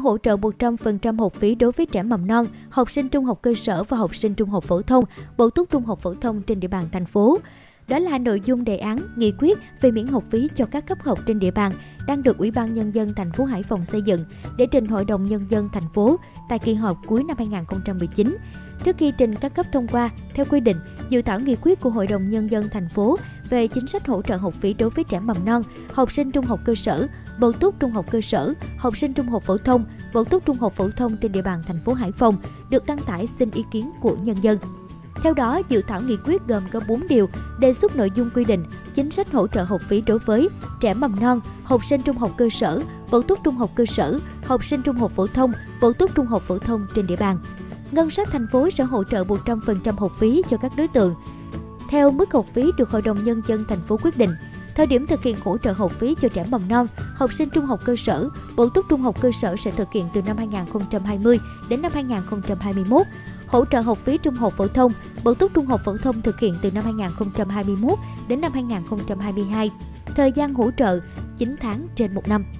hỗ trợ 100% học phí đối với trẻ mầm non, học sinh trung học cơ sở và học sinh trung học phổ thông, bổ túc trung học phổ thông trên địa bàn thành phố. Đó là nội dung đề án nghị quyết về miễn học phí cho các cấp học trên địa bàn đang được Ủy ban Nhân dân thành phố Hải Phòng xây dựng để trình Hội đồng Nhân dân thành phố tại kỳ họp cuối năm 2019. Trước khi trình các cấp thông qua, theo quy định, dự thảo nghị quyết của Hội đồng Nhân dân thành phố về chính sách hỗ trợ học phí đối với trẻ mầm non, học sinh trung học cơ sở, bổ túc trung học cơ sở, học sinh trung học phổ thông, bổ túc trung học phổ thông trên địa bàn thành phố Hải Phòng được đăng tải xin ý kiến của nhân dân. Theo đó, dự thảo nghị quyết gồm có 4 điều, đề xuất nội dung quy định, chính sách hỗ trợ học phí đối với trẻ mầm non, học sinh trung học cơ sở, bổ túc trung học cơ sở, học sinh trung học phổ thông, bổ túc trung học phổ thông trên địa bàn. Ngân sách thành phố sẽ hỗ trợ 100% học phí cho các đối tượng theo mức học phí được Hội đồng Nhân dân thành phố quyết định. Thời điểm thực hiện hỗ trợ học phí cho trẻ mầm non, học sinh trung học cơ sở, bổ túc trung học cơ sở sẽ thực hiện từ năm 2020 đến năm 2021. Hỗ trợ học phí trung học phổ thông, bổ túc trung học phổ thông thực hiện từ năm 2021 đến năm 2022. Thời gian hỗ trợ 9 tháng trên 1 năm.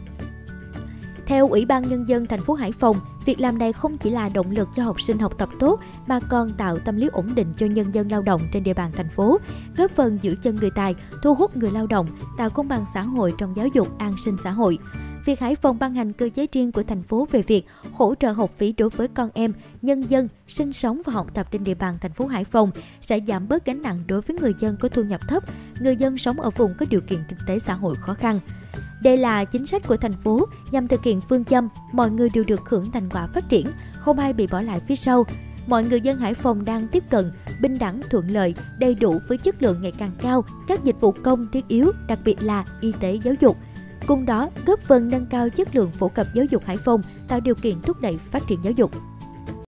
Theo Ủy ban Nhân dân thành phố Hải Phòng, việc làm này không chỉ là động lực cho học sinh học tập tốt mà còn tạo tâm lý ổn định cho nhân dân lao động trên địa bàn thành phố, góp phần giữ chân người tài, thu hút người lao động, tạo công bằng xã hội trong giáo dục, an sinh xã hội. Việc Hải Phòng ban hành cơ chế riêng của thành phố về việc hỗ trợ học phí đối với con em, nhân dân sinh sống và học tập trên địa bàn thành phố Hải Phòng sẽ giảm bớt gánh nặng đối với người dân có thu nhập thấp, người dân sống ở vùng có điều kiện kinh tế xã hội khó khăn. Đây là chính sách của thành phố nhằm thực hiện phương châm mọi người đều được hưởng thành quả phát triển, không ai bị bỏ lại phía sau. Mọi người dân Hải Phòng đang tiếp cận bình đẳng, thuận lợi, đầy đủ với chất lượng ngày càng cao các dịch vụ công thiết yếu, đặc biệt là y tế, giáo dục. Cùng đó, góp phần nâng cao chất lượng phổ cập giáo dục Hải Phòng, tạo điều kiện thúc đẩy phát triển giáo dục.